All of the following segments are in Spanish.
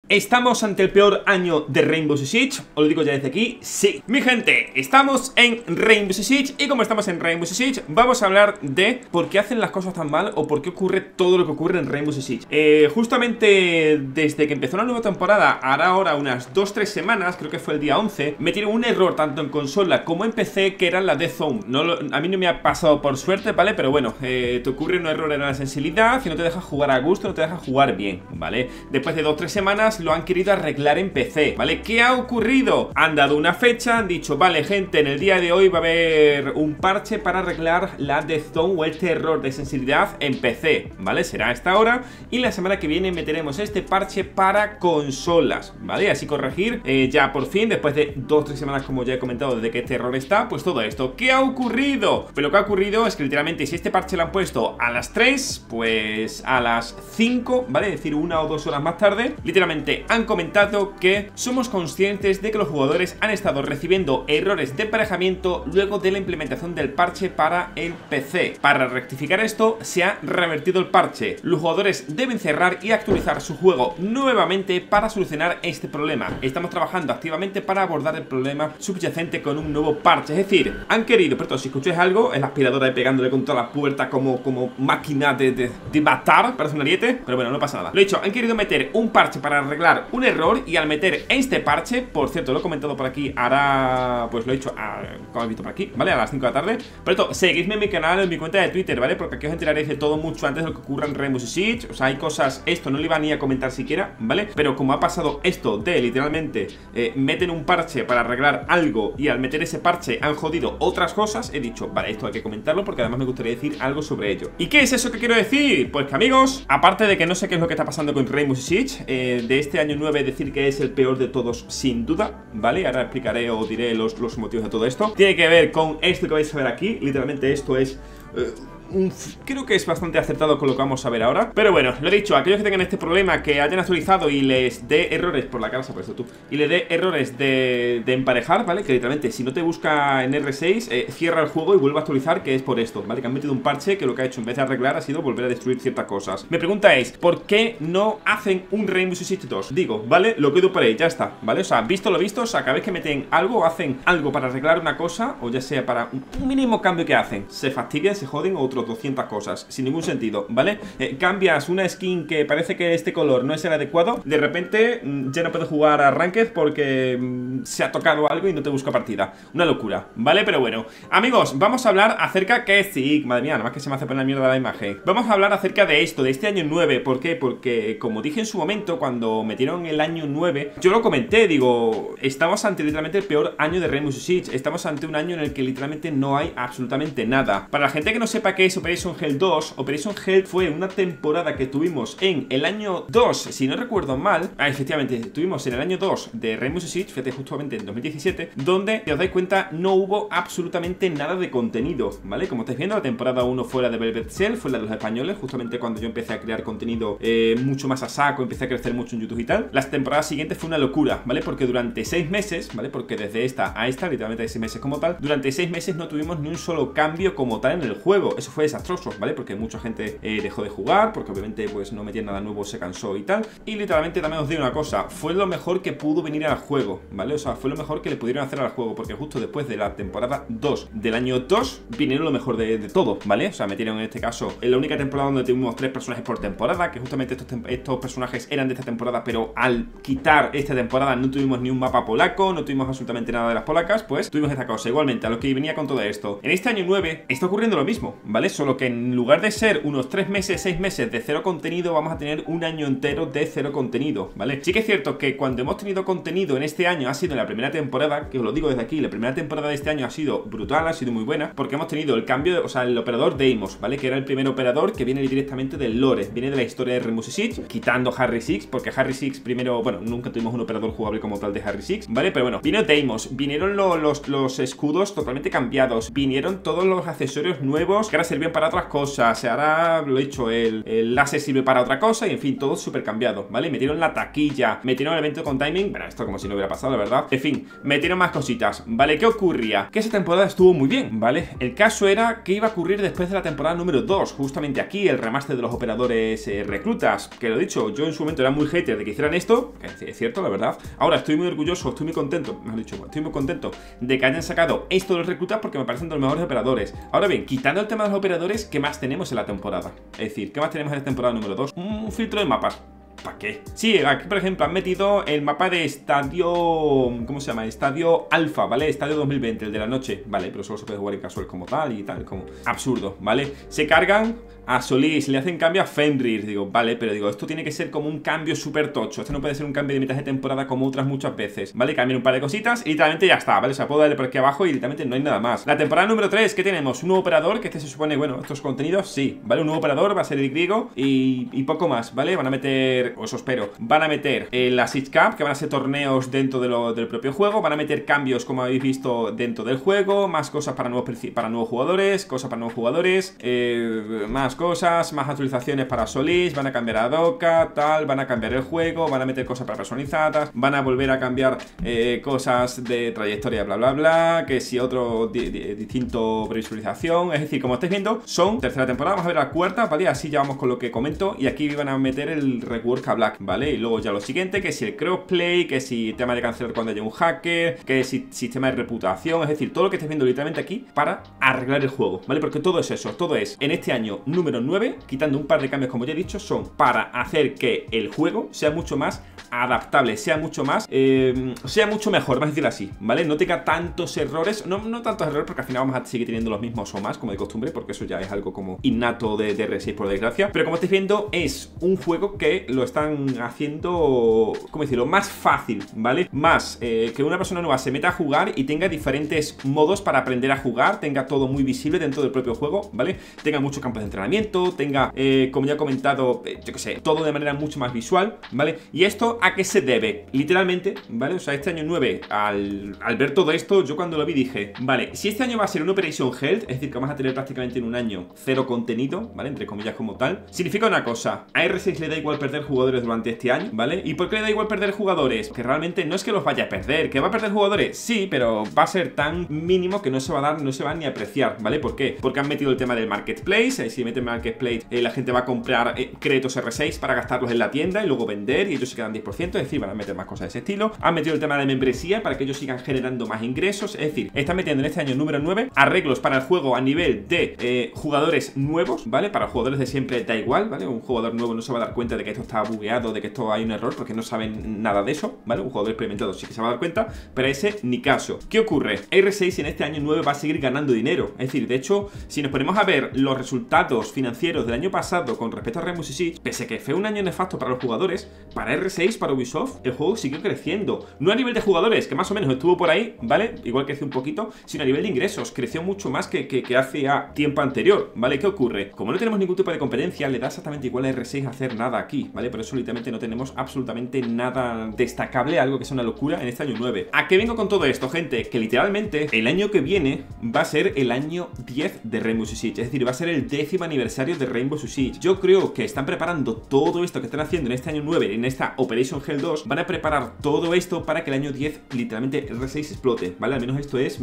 ¿Estamos ante el peor año de Rainbow Six Siege? Os lo digo ya desde aquí, sí. Mi gente, estamos en Rainbow Six Siege. Y como estamos en Rainbow Six Siege, vamos a hablar de por qué hacen las cosas tan mal o por qué ocurre todo lo que ocurre en Rainbow Six Siege. Justamente desde que empezó la nueva temporada, hará ahora unas 2-3 semanas, creo que fue el día 11, metieron un error tanto en consola como en PC, que era la Death Zone. A mí no me ha pasado por suerte, ¿vale? Pero bueno, te ocurre un error en la sensibilidad y no te deja jugar a gusto, no te deja jugar bien, ¿vale? Después de 2-3 semanas lo han querido arreglar en PC, ¿vale? ¿Qué ha ocurrido? Han dado una fecha, han dicho, vale, gente, en el día de hoy va a haber un parche para arreglar la Death Zone o este error de sensibilidad en PC, ¿vale? Será a esta hora y la semana que viene meteremos este parche para consolas, ¿vale? Así corregir ya por fin, después de 2-3 semanas, como ya he comentado, desde que este error está, pues todo esto. ¿Qué ha ocurrido? Pues lo que ha ocurrido es que literalmente si este parche lo han puesto a las 3, pues a las 5, ¿vale? Es decir, 1 o 2 horas más tarde, literalmente han comentado que somos conscientes de que los jugadores han estado recibiendo errores de emparejamiento luego de la implementación del parche para el PC. Para rectificar esto, se ha revertido el parche. Los jugadores deben cerrar y actualizar su juego nuevamente para solucionar este problema. Estamos trabajando activamente para abordar el problema subyacente con un nuevo parche. Es decir, han querido, pero si escucháis algo, es la aspiradora de pegándole contra la puerta como máquina de matar, parece un ariete, pero bueno, no pasa nada. Lo he dicho, han querido meter un parche para arreglar un error y al meter este parche, por cierto, lo he comentado por aquí, hará, pues lo he dicho, como habéis visto por aquí, ¿vale? A las 5 de la tarde. Por esto, seguidme en mi canal, en mi cuenta de Twitter, ¿vale? Porque aquí os enteraréis de todo mucho antes de lo que ocurra en Rainbow Six Siege. O sea, hay cosas, esto no lo iba ni a comentar siquiera, ¿vale? Pero como ha pasado esto de, literalmente, meten un parche para arreglar algo y al meter ese parche han jodido otras cosas, he dicho, vale, esto hay que comentarlo porque además me gustaría decir algo sobre ello. ¿Y qué es eso que quiero decir? Pues que, amigos, aparte de que no sé qué es lo que está pasando con Rainbow Six Siege, de este año 9 decir que es el peor de todos sin duda, ¿vale? Ahora explicaré o diré los motivos de todo esto. Tiene que ver con esto que vais a ver aquí. Literalmente esto es... creo que es bastante acertado con lo que vamos a ver ahora. Pero bueno, lo he dicho, aquellos que tengan este problema, que hayan actualizado y les dé errores por la cara, se ha puesto tú, y le dé errores de emparejar, ¿vale? Que literalmente si no te busca en R6, cierra el juego y vuelve a actualizar, que es por esto, ¿vale? Que han metido un parche que lo que ha hecho en vez de arreglar ha sido volver a destruir ciertas cosas. Mi pregunta es, ¿por qué no hacen un Rainbow Six Siege 2? Digo, ¿vale? Lo quedo por ahí, ya está, ¿vale? O sea, visto lo visto, o sea, cada vez que meten algo o hacen algo para arreglar una cosa, o ya sea para un mínimo cambio que hacen, se fastiguan, se joden o otros 200 cosas, sin ningún sentido, ¿vale? Cambias una skin que parece que este color no es el adecuado, de repente ya no puedes jugar a Ranked porque se ha tocado algo y no te busca partida. Una locura, ¿vale? Pero bueno, amigos, vamos a hablar acerca que sí, madre mía, nada más que se me hace poner la mierda la imagen. Vamos a hablar acerca de esto, de este año 9, ¿por qué? Porque, como dije en su momento, cuando metieron el año 9, yo lo comenté, digo, estamos ante literalmente el peor año de Rainbow Six Siege, estamos ante un año en el que literalmente no hay absolutamente nada. Para la gente que no sepa qué es Operation Hell 2, Operation Hell fue una temporada que tuvimos en el año 2, si no recuerdo mal, efectivamente, tuvimos en el año 2 de Rainbow Six Siege, fíjate, justamente en 2017, donde, si os dais cuenta, no hubo absolutamente nada de contenido, ¿vale? Como estáis viendo, la temporada 1 fue la de Velvet Shell, fue la de los españoles, justamente cuando yo empecé a crear contenido mucho más a saco, empecé a crecer mucho en YouTube y tal. Las temporadas siguientes fue una locura, ¿vale? Porque durante 6 meses, ¿vale? Porque desde esta a esta, literalmente de 6 meses como tal, durante 6 meses no tuvimos ni un solo cambio como tal en el juego. Eso fue desastroso, ¿vale? Porque mucha gente dejó de jugar, porque obviamente pues no metían nada nuevo, se cansó y tal. Y literalmente también os digo una cosa, fue lo mejor que pudo venir al juego, ¿vale? O sea, fue lo mejor que le pudieron hacer al juego, porque justo después de la temporada 2 del año 2 vinieron lo mejor de todo, ¿vale? O sea, metieron en este caso en la única temporada donde tuvimos 3 personajes por temporada, que justamente estos personajes eran de esta temporada, pero al quitar esta temporada no tuvimos ni un mapa polaco, no tuvimos absolutamente nada de las polacas, pues tuvimos esta cosa. Igualmente, a lo que venía con todo esto, en este año 9 está ocurriendo lo mismo, ¿vale? Solo que en lugar de ser unos 3 meses, 6 meses de cero contenido, vamos a tener un año entero de cero contenido, ¿vale? Sí que es cierto que cuando hemos tenido contenido en este año ha sido en la primera temporada, que os lo digo desde aquí, la primera temporada de este año ha sido brutal, ha sido muy buena, porque hemos tenido el cambio, o sea, el operador Deimos, ¿vale? Que era el primer operador que viene directamente del lore, viene de la historia de Rainbow Six Siege, quitando Harry Six, porque Harry Six primero, bueno, nunca tuvimos un operador jugable como tal de Harry Six, ¿vale? Pero bueno, vino Deimos, vinieron los escudos totalmente cambiados, vinieron todos los accesorios nuevos, que ahora servían para otras cosas, se hará, lo he dicho, el láser sirve para otra cosa y en fin, todo súper cambiado, ¿vale? Metieron la taquilla, metieron el evento con timing, bueno, esto como si no hubiera pasado, la verdad. En fin, metieron más cositas, ¿vale? ¿Qué ocurría? Que esa temporada estuvo muy bien, ¿vale? El caso era que iba a ocurrir después de la temporada número 2, justamente aquí, el remaster de los operadores reclutas, que lo he dicho, yo en su momento era muy hater de que hicieran esto, que es cierto, la verdad. Ahora estoy muy orgulloso, estoy muy contento, mejor dicho, estoy muy contento de que hayan sacado esto de los reclutas porque me parecen de los mejores operadores. Ahora bien, quitando el tema de los operadores, ¿qué más tenemos en la temporada? Es decir, ¿qué más tenemos en la temporada número 2? Un filtro de mapas. ¿Para qué? Sí, aquí por ejemplo han metido el mapa de estadio... ¿Cómo se llama? Estadio Alfa, ¿vale? Estadio 2020, el de la noche, ¿vale? Pero solo se puede jugar en casual como tal y tal, como absurdo, ¿vale? Se cargan a Solís, le hacen cambio a Fenrir. Digo, vale, pero digo, esto tiene que ser como un cambio súper tocho. Esto no puede ser un cambio de mitad de temporada como otras muchas veces, ¿vale? Cambian un par de cositas y literalmente ya está, ¿vale? O sea, puedo darle por aquí abajo y literalmente no hay nada más. La temporada número 3, ¿qué tenemos? Un nuevo operador, que este se supone, bueno, estos contenidos, sí, ¿vale? Un nuevo operador, va a ser el griego y poco más, ¿vale? Van a meter, o eso espero, van a meter la Siege Cup, que van a ser torneos dentro del propio juego. Van a meter cambios, como habéis visto, dentro del juego. Más cosas para nuevos jugadores, cosas para nuevos jugadores, más cosas, más actualizaciones para Solís. Van a cambiar a Doka, tal, van a cambiar el juego, van a meter cosas para personalizadas, van a volver a cambiar cosas de trayectoria, bla, bla, bla, que si otro distinto previsualización. Es decir, como estáis viendo, son tercera temporada, vamos a ver la cuarta, ¿vale? Así ya vamos con lo que comento. Y aquí van a meter el rework a Black, ¿vale? Y luego ya lo siguiente, que si el crossplay, que si tema de cancelar cuando haya un hacker, que si sistema de reputación, es decir, todo lo que estáis viendo literalmente aquí para arreglar el juego, ¿vale? Porque todo es eso, todo es en este año número 9, quitando un par de cambios como ya he dicho, son para hacer que el juego sea mucho más adaptable, sea mucho más, sea mucho mejor, vamos a decir así, ¿vale? No tenga tantos errores, no tantos errores porque al final vamos a seguir teniendo los mismos o más, como de costumbre, porque eso ya es algo como innato de R6 por desgracia, pero como estáis viendo es un juego que lo están haciendo, ¿cómo decirlo? Más fácil, ¿vale? Más que una persona nueva se meta a jugar y tenga diferentes modos para aprender a jugar, tenga todo muy visible dentro del propio juego, ¿vale? Tenga muchos campos de entrenamiento, tenga, como ya he comentado, yo qué sé, todo de manera mucho más visual, ¿vale? Y esto, ¿a qué se debe? Literalmente, ¿vale? O sea, este año 9, al ver todo esto, yo cuando lo vi dije, vale, si este año va a ser un Operation Health, es decir, que vamos a tener prácticamente en un año cero contenido, ¿vale? Entre comillas como tal, significa una cosa, a R6 le da igual perder jugadores durante este año, ¿vale? ¿Y por qué le da igual perder jugadores? Que realmente no es que los vaya a perder, que va a perder jugadores, sí, pero va a ser tan mínimo que no se va a dar, no se va ni a apreciar, ¿vale? ¿Por qué? Porque han metido el tema del Marketplace, si meten Marketplace, la gente va a comprar créditos R6 para gastarlos en la tienda y luego vender y ellos se quedan 10%, es decir, van a meter más cosas de ese estilo. Han metido el tema de membresía para que ellos sigan generando más ingresos, es decir, están metiendo en este año número 9 arreglos para el juego a nivel de jugadores nuevos, ¿vale? Para jugadores de siempre da igual, ¿vale? Un jugador nuevo no se va a dar cuenta de que esto está bugueado, de que esto hay un error, porque no saben nada de eso, ¿vale? Un jugador experimentado sí que se va a dar cuenta, pero ese ni caso. ¿Qué ocurre? R6 en este año 9 va a seguir ganando dinero, es decir, de hecho, si nos ponemos a ver los resultados financieros del año pasado con respecto a Rainbow Six, pese a que fue un año nefasto para los jugadores, para R6, para Ubisoft, el juego siguió creciendo. No a nivel de jugadores, que más o menos estuvo por ahí, ¿vale? Igual creció un poquito, sino a nivel de ingresos, creció mucho más que hace tiempo anterior, ¿vale? ¿Qué ocurre? Como no tenemos ningún tipo de competencia, le da exactamente igual a R6 hacer nada aquí, ¿vale? Por eso literalmente no tenemos absolutamente nada destacable, algo que sea una locura en este año 9. ¿A qué vengo con todo esto, gente? Que literalmente el año que viene va a ser el año 10 de Rainbow Six Siege, es decir, va a ser el 10º aniversario de Rainbow Six Siege. Yo creo que están preparando todo esto que están haciendo en este año 9, en esta Operation Hell 2, van a preparar todo esto para que el año 10 literalmente R6 explote, ¿vale? Al menos esto es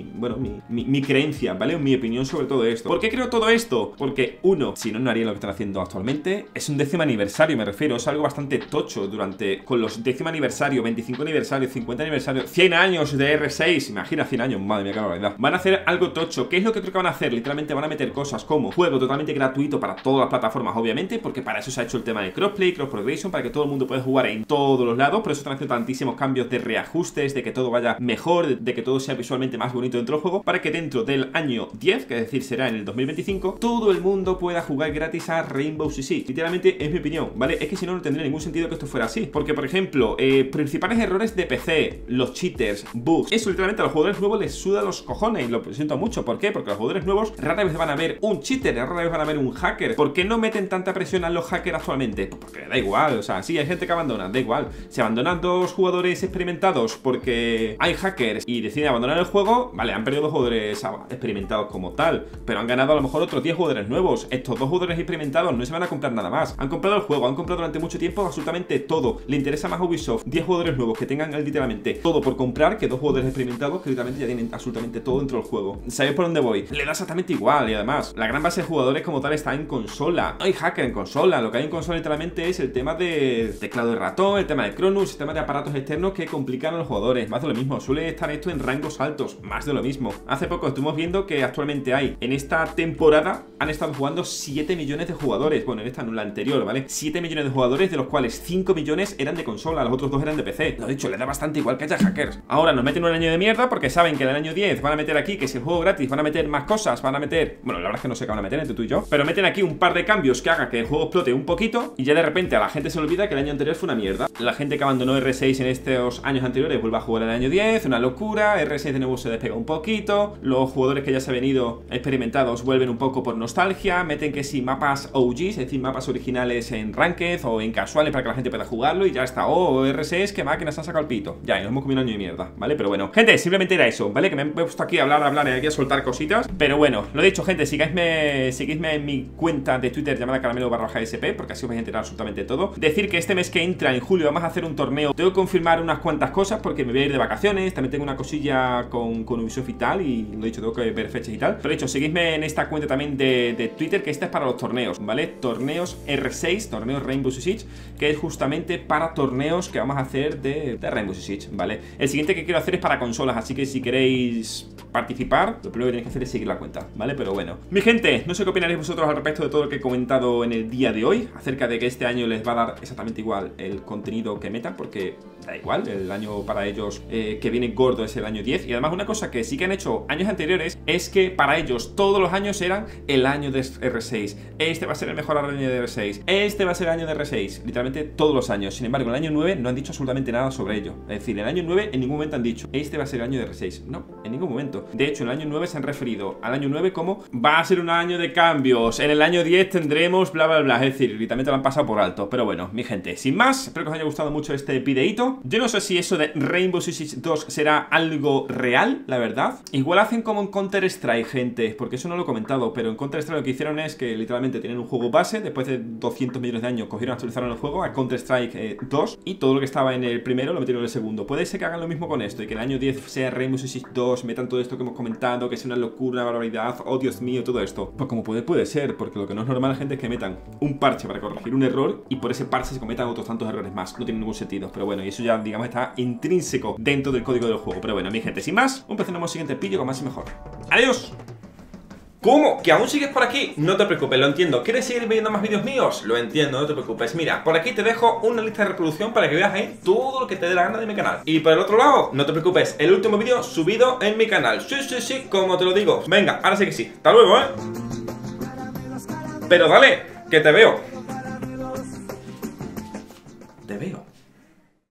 mi creencia, ¿vale? Mi opinión sobre todo esto. ¿Por qué creo todo esto? Porque uno, si no, no haría lo que están haciendo actualmente. Es un 10º aniversario, me refiero, es algo bastante tocho con los 10º aniversario, 25 aniversario, 50 aniversario, 100 años de R6, imagina 100 años, madre mía, qué barbaridad. Van a hacer algo tocho. ¿Qué es lo que creo que van a hacer? Literalmente van a meter cosas como juego totalmente gratuito para todas las plataformas, obviamente, porque para eso se ha hecho el tema de crossplay, cross progression, para que todo el mundo pueda jugar en todos los lados. Por eso están haciendo tantísimos cambios de reajustes, de que todo vaya mejor, de que todo sea visualmente más bonito dentro del juego, para que dentro del año 10, que es decir, será en el 2025, todo el mundo pueda jugar gratis a Rainbow Six Siege. Literalmente es mi opinión, ¿vale? Es que si no, no tendría ningún sentido que esto fuera así. Porque, por ejemplo, principales errores de PC, los cheaters, bugs, eso literalmente a los jugadores nuevos les suda los cojones y lo siento mucho. ¿Por qué? Porque los jugadores nuevos rara vez van a ver un cheater, rara vez van a ver un hacker. ¿Por qué no meten tanta presión a los hackers actualmente? Pues porque da igual, o sea, sí, hay gente que abandona, da igual. Si abandonan 2 jugadores experimentados porque hay hackers y deciden abandonar el juego, vale, han perdido 2 jugadores experimentados como tal, pero han ganado a lo mejor otros 10 jugadores nuevos. Estos 2 jugadores experimentados no se van a comprar nada más. Han comprado el juego, han comprado durante mucho tiempo absolutamente todo. Le interesa más a Ubisoft 10 jugadores nuevos que tengan literalmente todo por comprar que 2 jugadores experimentados que literalmente ya tienen absolutamente todo dentro del juego. ¿Sabéis por dónde voy? Le da exactamente igual y además la gran base de jugadores como tal está en consola. No hay hacker en consola, lo que hay en consola literalmente es el tema de teclado y ratón, el tema de Cronus, el tema de aparatos externos que complican a los jugadores. Más de lo mismo, suele estar esto en rangos altos, más de lo mismo. Hace poco estuvimos viendo que actualmente hay, en esta temporada, han estado jugando 7 millones de jugadores. Bueno, en esta no, en la anterior, ¿vale? 7 millones de jugadores, de los cuales 5 millones eran de consola, los otros 2 eran de PC. Lo dicho, le da bastante igual que haya hackers. Ahora nos meten un año de mierda porque saben que en el año 10 van a meter aquí, que si el juego gratis, van a meter más cosas, van a meter... Bueno, la verdad es que no sé qué van a meter entre tú y yo, pero meten aquí un par de cambios que hagan que el juego explote un poquito y ya de repente a la gente se le olvida que el año anterior fue una mierda. La gente que abandonó R6 en estos años anteriores vuelve a jugar el año 10, una locura, R6 de nuevo se despega un poquito, los jugadores que ya se han venido experimentados vuelven un poco por nostalgia, meten que si mapas OG, es decir, mapas originales en Ranked o en casuales para que la gente pueda jugarlo y ya está. Oh, R6, que máquinas han sacado el pito. Ya, y nos hemos comido un año de mierda, ¿vale? Pero bueno, gente, simplemente era eso, ¿vale? Que me he puesto aquí a hablar y aquí a soltar cositas. Pero bueno, lo dicho, gente, seguidme en mi cuenta de Twitter llamada caramelo_sp, porque así os vais a enterar absolutamente todo. Decir que este mes que entra, en julio, vamos a hacer un torneo. Tengo que confirmar unas cuantas cosas porque me voy a ir de vacaciones. También tengo una cosilla con Ubisoft y tal, y lo he dicho, tengo que ver fechas y tal. Pero de hecho, seguidme en esta cuenta también de Twitter, que esta es para los torneos, ¿vale? Torneos R6, torneos Rainbow Six Siege, que es justamente para torneos que vamos a hacer de Rainbow Six Siege, ¿vale? El siguiente que quiero hacer es para consolas, así que si queréis participar, lo primero que tenéis que hacer es seguir la cuenta, ¿vale? Pero bueno, mi gente, no sé qué opinaréis vosotros al respecto de todo lo que he comentado en el día de hoy, acerca de que este año les va a dar exactamente igual el contenido que metan, porque da igual, el año para ellos que viene gordo es el año 10. Y además una cosa que sí que han hecho años anteriores es que para ellos todos los años eran el año de R6. Este va a ser el mejor año de R6, este va a ser el año de R6, literalmente todos los años. Sin embargo, el año 9 no han dicho absolutamente nada sobre ello. Es decir, el año 9 en ningún momento han dicho este va a ser el año de R6. No, en ningún momento. De hecho, en el año 9 se han referido al año 9 como va a ser un año de cambios, en el año 10 tendremos bla bla bla. Es decir, literalmente lo han pasado por alto. Pero bueno, mi gente, sin más, espero que os haya gustado mucho este videíto. Yo no sé si eso de Rainbow Six Siege 2 será algo real, la verdad. Igual hacen como en Counter-Strike, gente, porque eso no lo he comentado, pero en Counter-Strike lo que hicieron es que literalmente tienen un juego base, después de 200 millones de años cogieron, actualizaron el juego a Counter-Strike 2 y todo lo que estaba en el primero lo metieron en el segundo. Puede ser que hagan lo mismo con esto y que el año 10 sea Rainbow Six Siege 2, metan todo esto que hemos comentado, que sea una locura, una barbaridad, oh Dios mío, todo esto. Pues como puede ser, porque lo que no es normal, gente, es que metan un parche para corregir un error y por ese parche se cometan otros tantos errores más. No tiene ningún sentido, pero bueno, y eso ya, digamos, está intrínseco dentro del código del juego. Pero bueno, mi gente, sin más, un placer en el siguiente vídeo con más y mejor. ¡Adiós! ¿Cómo? ¿Que aún sigues por aquí? No te preocupes, lo entiendo. ¿Quieres seguir viendo más vídeos míos? Lo entiendo, no te preocupes. Mira, por aquí te dejo una lista de reproducción para que veas ahí todo lo que te dé la gana de mi canal. Y por el otro lado, no te preocupes, el último vídeo subido en mi canal. Sí, como te lo digo. Venga, ahora sí que sí. Hasta luego, ¿eh? Pero dale, que te veo. Te veo.